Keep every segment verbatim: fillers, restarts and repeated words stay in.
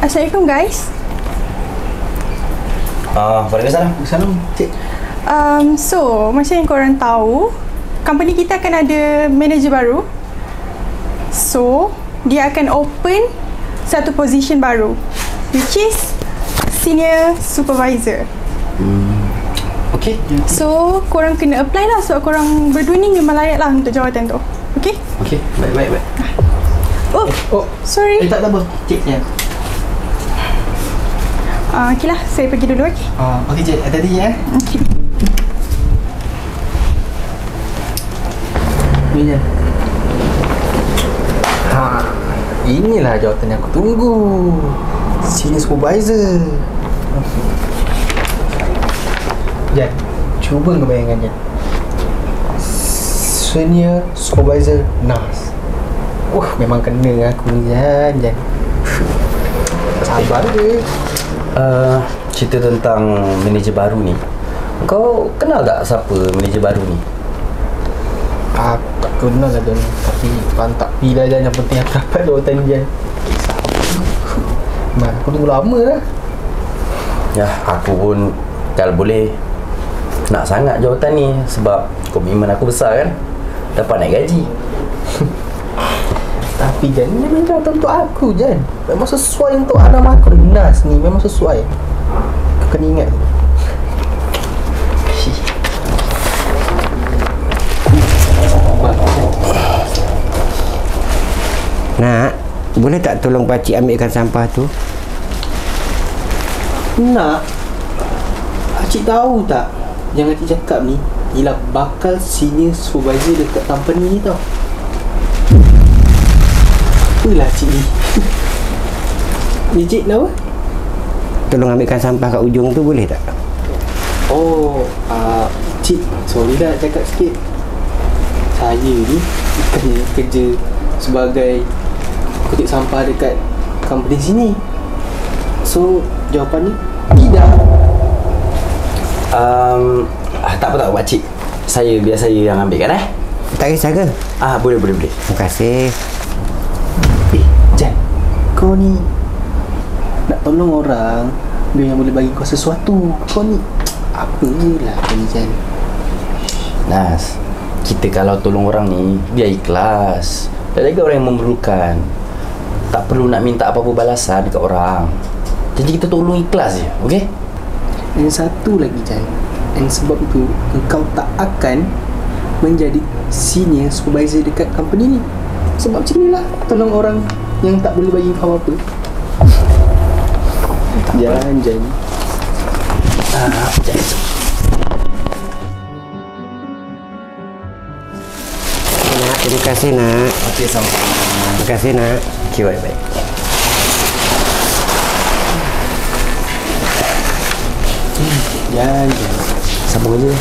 Assalamualaikum guys. Ah, Waalaikumsalam. Salam, cik. Um, so, macam yang korang tahu, company kita akan ada manager baru. So, dia akan open satu position baru, which is senior supervisor. Hmm. Okay. So, korang kena apply lah sebab korang berdua ni memang layak lah untuk jawatan tu. Okay? Okay, baik, baik, baik. Oh, eh, oh. sorry. Eh, tak, tak apa. Cik, ya. Uh, okay lah, saya pergi dulu, okay? Oh, okay, cik. Hati-hati ya. Okay. Ini je. Ha, inilah jawatan yang aku tunggu. Senior supervisor. Jan, cuba kau bayangkan Jan. Senior supervisor N A S. Wah, memang kena aku ni Jan, Jan. Sabar ke? Uh, cerita tentang manager baru ni. Kau kenal tak siapa manager baru ni? Aku tak kenal lah Jan. Tapi tuan tak pilih Jan. Yang penting aku dapat jawatan ni Jan. Mak, aku tunggu lama lah. Ya, aku pun kalau boleh nak sangat jawatan ni. Sebab komitmen aku besar kan. Dapat naik gaji. Tapi Jan, ni memang jawatan untuk aku Jan. Memang sesuai untuk anak aku N A S ni. Memang sesuai. Kau kena ingat. Nak, boleh tak tolong pakcik ambilkan sampah tu? Nak, pakcik tahu tak yang pakcik cakap ni ialah bakal senior supervisor dekat company ni tau. Apalah cik ni. Ni cik kenapa? Tolong ambilkan sampah kat ujung tu boleh tak? Oh, uh, cik, sorry lah cakap sikit. Saya ni bukannya kerja sebagai kutip sampah dekat company sini. So, jawapannya tidak. Um, ah, tak apa tak apa pakcik. Saya biar saya yang ambilkan eh. Tak kisah ke? Ah, boleh boleh boleh. Terima kasih. Eh, Jan, kau ni nak tolong orang biar yang boleh bagi kau sesuatu. Kau ni apalah kau ni Jan. Nas, kita kalau tolong orang ni dia ikhlas. Dan jaga orang yang memerlukan. Tak perlu nak minta apa-apa balasan dekat orang. Jadi kita tolong ikhlas je, okey? Dan satu lagi Jan, dan sebab itu engkau tak akan menjadi senior supervisor dekat company ni. Sebab macam inilah tolong orang yang tak boleh bagi kau apa-apa. Jangan Jan. Ah, jangan. Nak, terima kasih nak. Okey, sama-sama. Terima kasih nak. Okey, baik-baik. Jangan Jan. Sambung aja.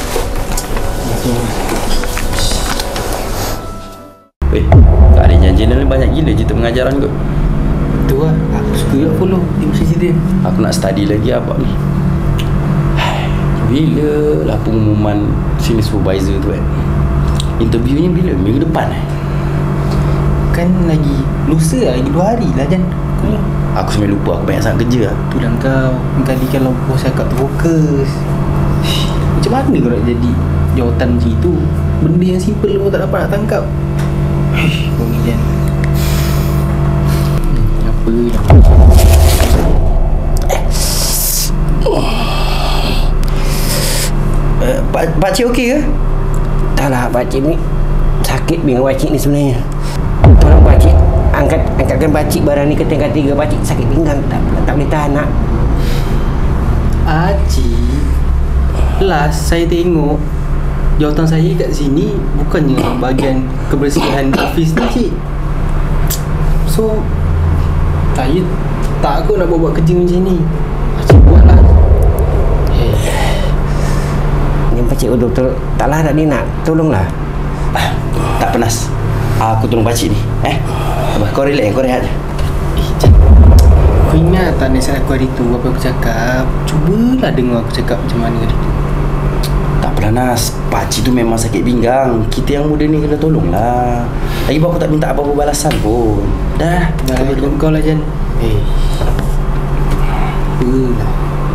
Weh, Kak Adin channel ni banyak gila cerita pengajaran kot. Tu lah, aku suka nak follow di masjid dia. Aku nak study lagi apa ni. Bila lah pengumuman senior supervisor tu kan? Interviewnya bila? Minggu depan eh? Kan lagi lusa lah, lagi dua hari lah Jan. Aku sampai lupa, aku banyak sangat kerja lah. Itulah kau, kali kalau bos cakap tu fokus. Macam mana kau nak jadi jawatan macam itu? Benda yang simple pun tak dapat nak tangkap. Kau ni Jan. Hmm, apa dah. Uh, Pak, pakcik okey ke? Taklah, pakcik ni sakit pinggang pakcik ni sebenarnya. Tolong pakcik angkat angkatkan pakcik barang ni ke tingkat tiga. Pakcik sakit pinggang, tak, tak boleh tahan nak. Acik, last saya tengok jawatan saya kat sini bukannya bahagian kebersihan office ni cik. So saya takut nak buat-buat kerja macam ni. Acik buatlah. Hey. Ni pakcik betul-betul taklah nak ni nak. Tolonglah. Ah, tak panas. Aku tolong pakcik ni. Eh? Apa, kau relax, kau rehat je. Eh, Cik, kau ingat tak nasihat aku hari tu apa aku cakap? Cubalah dengar aku cakap macam mana hari tu. Tak apalah Nas, pakcik tu memang sakit pinggang. Kita yang muda ni kena tolong lah. Lagipun aku tak minta apa-apa balasan pun. Dah, Dah ikut kau lah Jan. Eh, Apalah.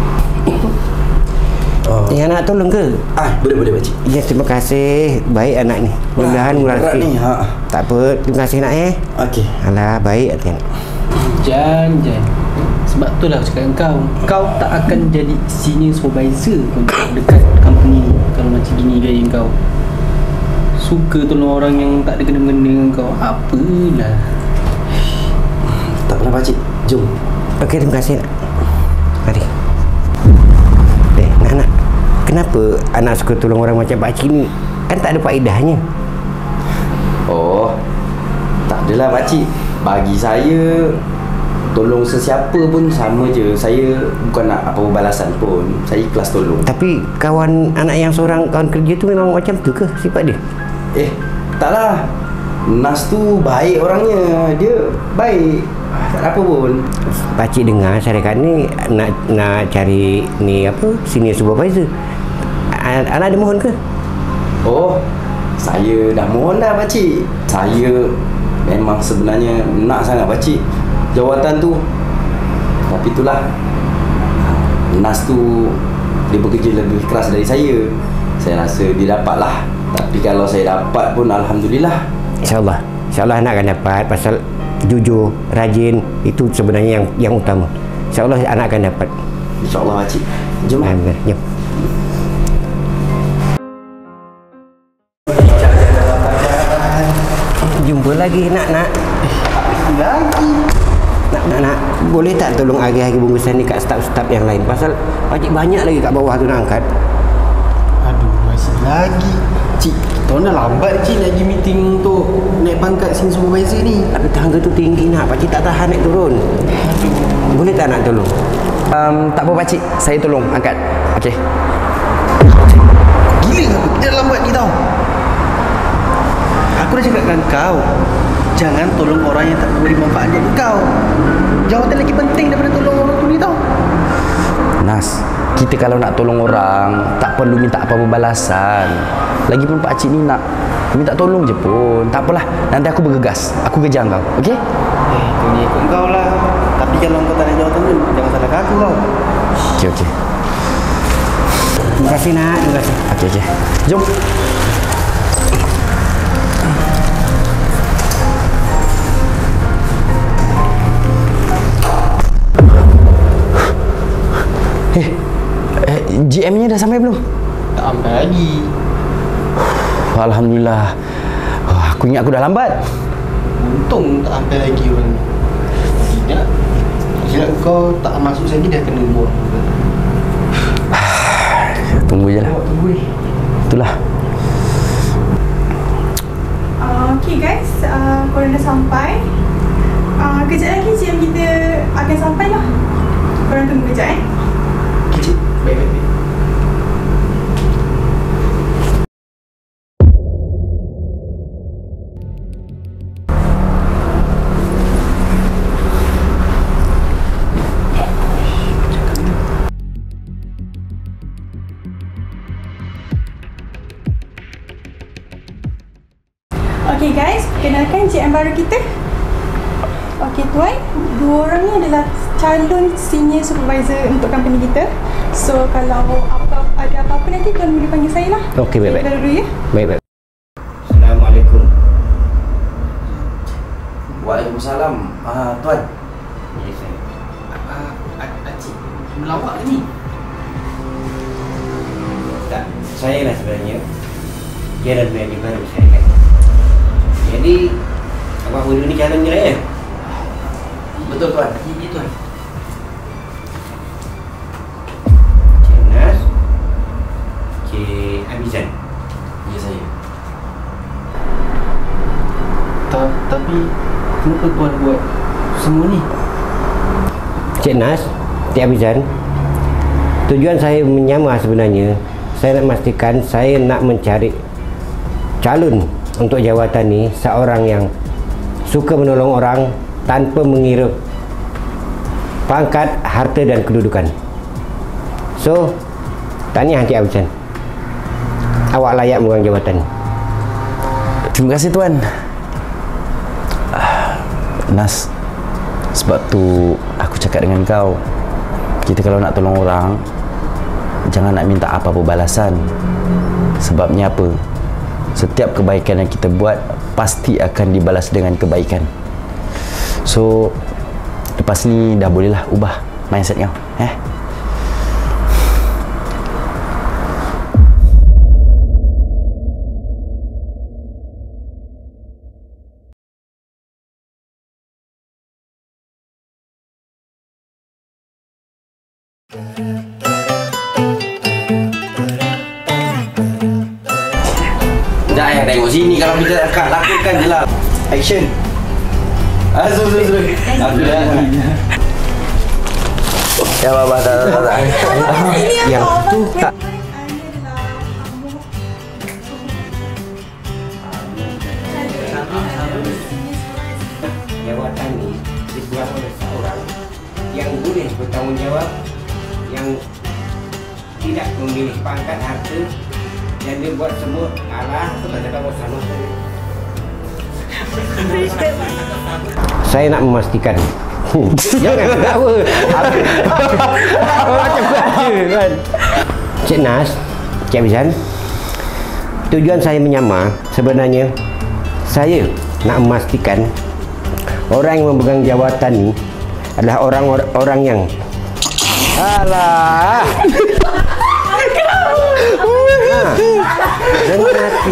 Oh. Yang nak tolong ke? Ah, boleh boleh pakcik. Ya, terima kasih. Baik anak ni. Mudah-mudahan murah berat sikit. ni, ha. Tak apa, terima kasih nak eh. Okey. Alah, baik hati anak. Jan, Jan. Sebab tu lah aku cakap dengan kau. Kau tak akan jadi senior supervisor untuk dekat company ni kalau macam gini gaya kau. Suka tolong orang yang tak ada kena-mengena dengan kau. Apalah. Tak apalah pakcik. Jom. Okey, terima kasih nak. Mari. Eh, nak nak. Kenapa anak suka tolong orang macam pakcik ni? Kan tak ada faedahnya. Oh, tak adalah pakcik. Bagi saya, tolong sesiapa pun sama je. Saya bukan nak apa balasan pun. Saya ikhlas tolong. Tapi kawan anak yang seorang kawan kerja tu memang macam tu ke sifat dia? Eh, taklah. Nas tu baik orangnya. Dia baik. Tak ada apa pun. Pakcik dengar syarikat ni nak nak cari ni apa senior supervisor. A- Anak ada mohon ke? Oh, saya dah mohon dah pakcik. Saya memang sebenarnya nak sangat pakcik jawatan tu. Tapi itulah, Nas tu dia bekerja lebih keras dari saya. Saya rasa dia dapat lah. Tapi kalau saya dapat pun alhamdulillah. InsyaAllah. InsyaAllah anak akan dapat pasal jujur, rajin itu sebenarnya yang yang utama. InsyaAllah anak akan dapat. InsyaAllah pakcik. Jom lah. Alhamdulillah. Jom. Jumpa lagi nak nak. Lagi. Nak nak nak. Boleh tak tolong agih-agih bungkusan ni kat staf-staf yang lain? Pasal pakcik banyak lagi kat bawah tu nak angkat. Aduh, masih lagi. Cik, kita dah lambat cik lagi meeting untuk naik pangkat senior supervisor ni. Tapi tangga tu tinggi nak. Pakcik tak tahan naik turun. Boleh tak nak tolong? Um, tak apa pakcik, saya tolong angkat. Okey. Gila aku, dia dah lambat ni tau. Aku dah cakap dengan kau, jangan tolong orang yang tak memberi manfaat untuk kau. Jawatan lagi penting daripada tolong orang tu ni tau. Nas, kita kalau nak tolong orang, tak perlu minta apa-apa balasan. Lagipun pakcik ni nak minta tolong je pun. Tak apalah, nanti aku bergegas. Aku kejar kau, okey? Eh, itu ni ikut kau lah. Tapi kalau kau tak nak jawatan tu, jangan salahkan aku kau. Okey, okey. Terima kasih nak. Terima kasih. Okey, okey. Jom. Eh, eh, G M-nya dah sampai belum? Tak sampai lagi. Alhamdulillah. Oh, aku ingat aku dah lambat. Untung tak sampai lagi orang ni. Tidak. Silap kau tak masuk lagi dah kena buat. Tunggu je lah. Tunggu ni. Itulah. Uh, okay guys, uh, korang dah sampai. Uh, kejap lagi G M kita akan sampai lah. Korang tunggu kejap eh. Okay, cik. Baik, baik, baik. Okay guys, kenalkan G M baru kita. Okay tuan, dua orang ni adalah calon senior supervisor untuk company kita. So kalau apa ada apa-apa nanti tuan boleh panggil saya lah. Okey, baik-baik. Kita dulu ya. Baik baik. Assalamualaikum. Waalaikumsalam. Ah, tuan. Ya, saya. Ah, Acik, melawak ke ni? Tak, saya lah sebenarnya. Dia dah manager baru saya kan. Jadi abang Hudu ni calon je lah ya? Betul tuan. Ya, tuan. Cik Nas, Cik Abizan. Ya saya. Ta- Tapi kenapa tuan buat semua ni? Cik Nas, Cik Abizan. Tujuan saya menyamar sebenarnya. Saya nak memastikan saya nak mencari calon untuk jawatan ni seorang yang suka menolong orang tanpa mengira pangkat, harta dan kedudukan. So, tahniah Cik Abizan. Awak layak memegang jawatan. Terima kasih tuan. Ah, Nas, sebab tu aku cakap dengan kau, kita kalau nak tolong orang, jangan nak minta apa-apa balasan. Sebabnya apa? Setiap kebaikan yang kita buat pasti akan dibalas dengan kebaikan. So lepas ni dah bolehlah ubah mindset kau, eh? Dah ya, tengok sini kalau kita akan lakukan je lah. Action. Ah, suruh, suruh, suruh. Aku dah. Ya, Baba, tak, tak, tak. Yang tu tak. Jawatan ni dibuat oleh seorang yang boleh bertanggungjawab, yang tidak memilih pangkat harta, dan dia buat semua alah sudah cakap bos sama. Saya nak memastikan. Jangan ketawa. Macam aja kan. Cik Nas, Cik Abizan, tujuan saya menyamar sebenarnya saya nak memastikan orang yang memegang jawatan ni adalah orang-orang yang alah. Ha. Dengan hati.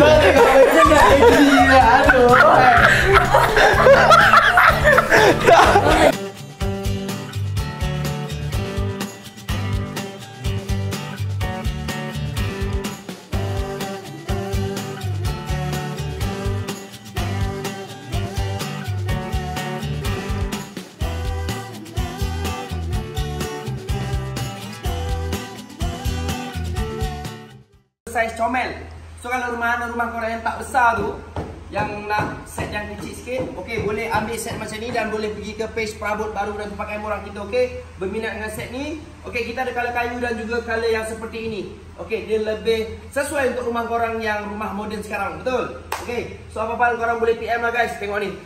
Saiz comel. So kalau rumah-rumah korang yang tak besar tu, yang nak set yang kecil sikit, okey, boleh ambil set macam ni dan boleh pergi ke page perabot baru dan pakai murah kita, okey. Berminat dengan set ni, okey, kita ada color kayu dan juga color yang seperti ini. Okey, dia lebih sesuai untuk rumah korang yang rumah moden sekarang, betul? Okey, so apa-apa korang boleh P M lah guys, tengok ni.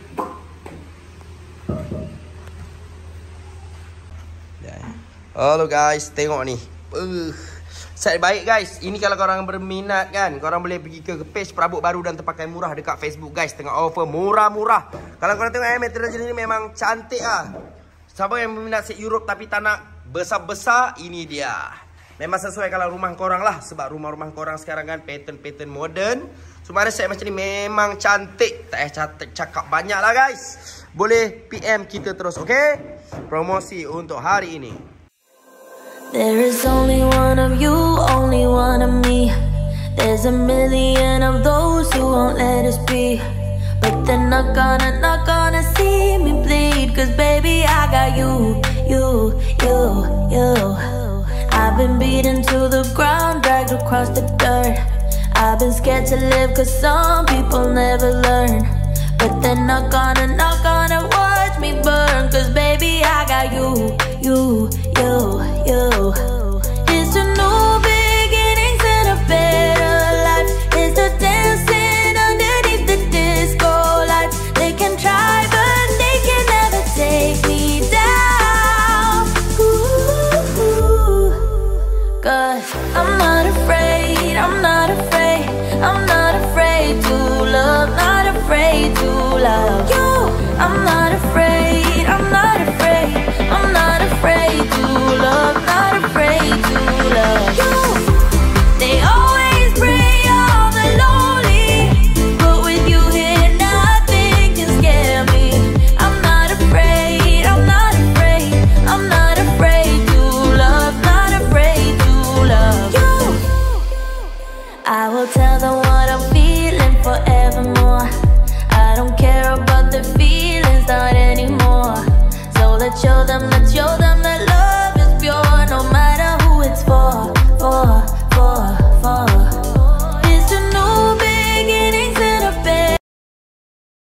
Halo guys, tengok ni. Uh. Set baik guys. Ini kalau korang berminat kan, korang boleh pergi ke page perabot baru dan terpakai murah dekat Facebook guys. Tengah offer murah-murah. Kalau korang tengok eh, material jenis ni memang cantik ah. Siapa yang berminat set Europe tapi tak nak besar-besar, ini dia. Memang sesuai kalau rumah korang lah. Sebab rumah-rumah korang sekarang kan pattern-pattern modern. Semua ada set macam ni memang cantik. Tak payah cakap banyak lah guys. Boleh P M kita terus, okay? Promosi untuk hari ini. There is only one of you, only one of me. There's a million of those who won't let us be, but they're not gonna, not gonna see me bleed. Cause baby I got you, you, you, you. I've been beaten to the ground, dragged across the dirt. I've been scared to live cause some people never learn, but they're not gonna, not gonna watch me burn. Cause baby I got you, you, you, you.